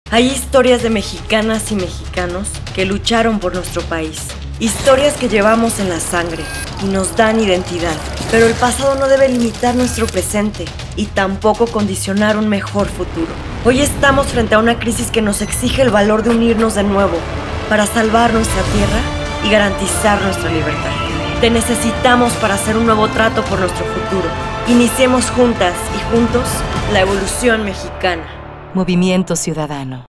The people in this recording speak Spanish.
Hay historias de mexicanas y mexicanos que lucharon por nuestro país. Historias que llevamos en la sangre y nos dan identidad. Pero el pasado no debe limitar nuestro presente y tampoco condicionar un mejor futuro. Hoy estamos frente a una crisis que nos exige el valor de unirnos de nuevo para salvar nuestra tierra y garantizar nuestra libertad. Te necesitamos para hacer un nuevo trato por nuestro futuro. Iniciemos juntas y juntos la evolución mexicana. Movimiento Ciudadano.